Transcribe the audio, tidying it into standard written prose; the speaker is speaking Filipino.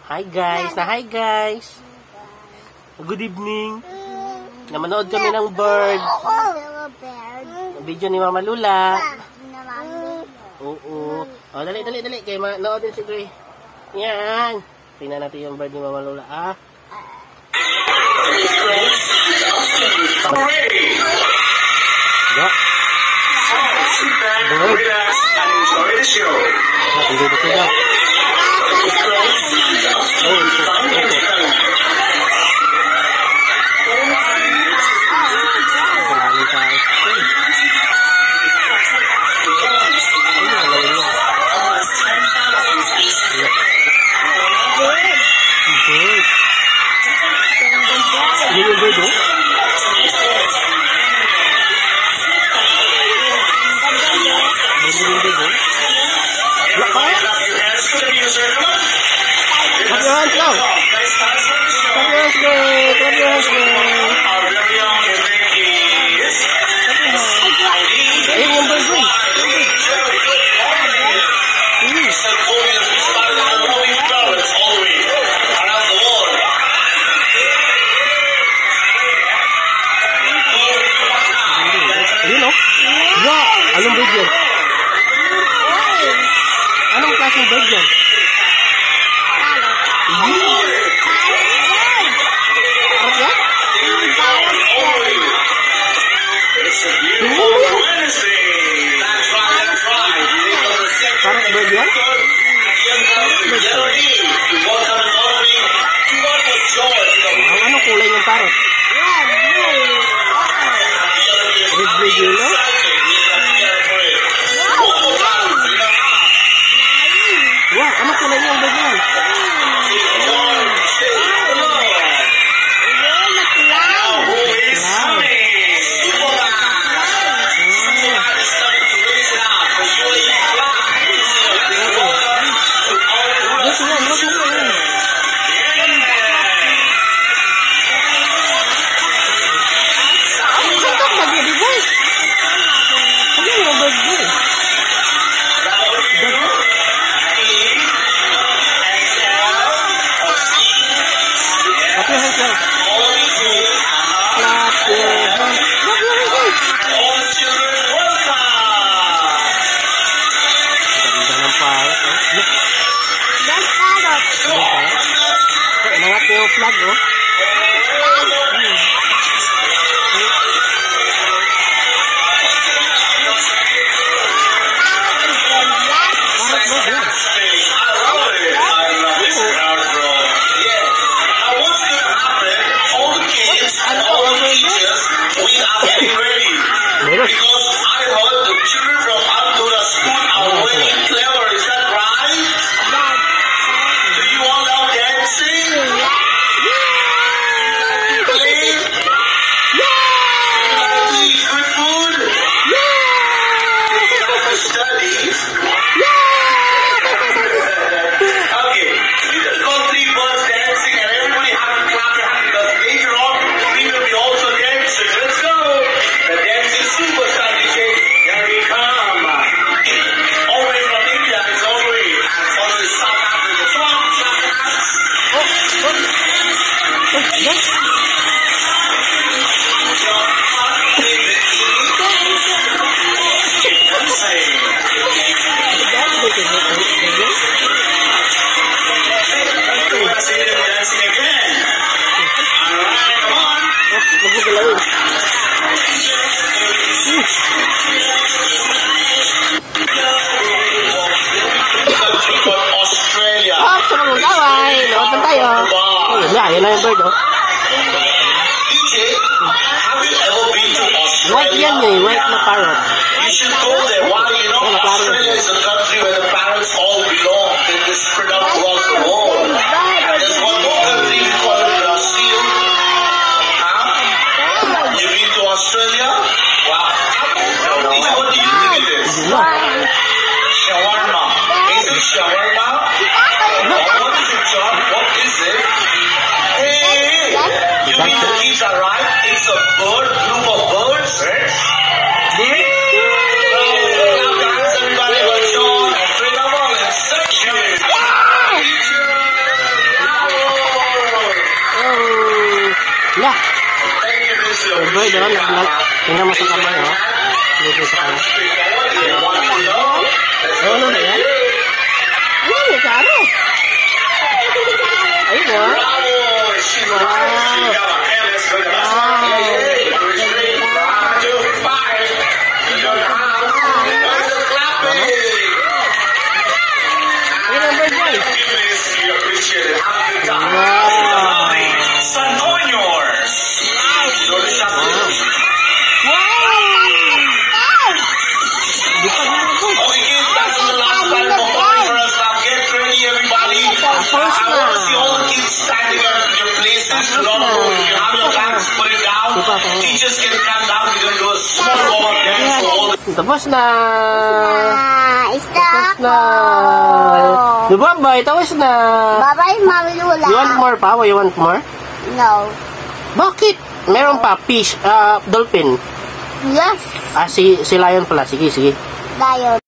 Hi guys! Hi guys! Good evening! Namanood kami ng bird. Video ni Mama Lula. Oo. Oh, dali. Kaya manood din si Gray. Yan. Tingnan natin yung bird ni Mama Lula. Go. Relax and enjoy the show. Hindi ba sila? Anong bird yan? Anong klaseng bird yan? Parrot bird yan? Anong kulay yung parrot? Red, blue, yellow? Wow, ano kulay niya ang bird yan? Flag, oh. Ayan na yung bird, oh. White yan eh, white na parrot. You should go there. Why? You know, Australia is a country where the parrots all belong. They spread out across the world. And there's one local thing called Brazil. You been to Australia? Wow. What do you think it is? Shawarma. Is it shawarma? What is it, John? What is it? You mean the kids are right? It's a bird, group of birds. Everybody was John and Freedom in section. Bird, tingnan mo sa kamay, oh. Dito sa kamay. Ano na yan? Ay, karo. Ayun, oh. Teachers can come down. We're going to do a small warm-up dance for all the Tapos na. Stop. Na. Diba, bay? Tapos na. Bye-bye, Mami Lula. You want more pa? You want more? No. Bakit? Meron pa. Fish. Dolphin. Yes. Si lion pala. Sige, sige. Lion.